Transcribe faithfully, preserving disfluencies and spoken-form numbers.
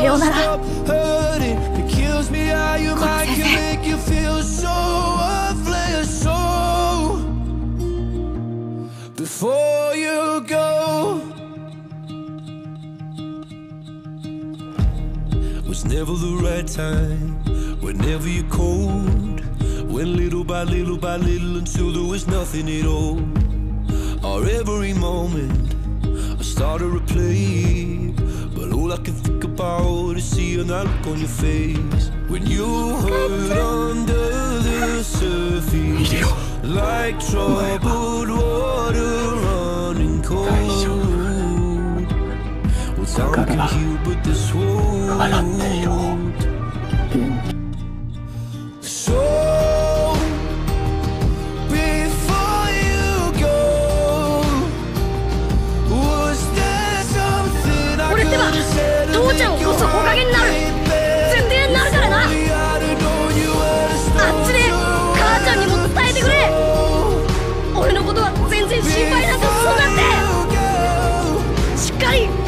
ようなら。 Before you go, was never the right time. Whenever you're cold, went little by little by little until there was nothing at all. Or every moment I started to play, but all I can think about is seeing that look on your face when you hurt under the surface, like troubled water running cold. Well, time can heal, but this won't. So before you go, was there something I could have said? 父ちゃんをこそおかげになる。全然なるからな。あっちで母ちゃんにも伝えてくれ。俺のことは全然心配なんかするなって。しっかり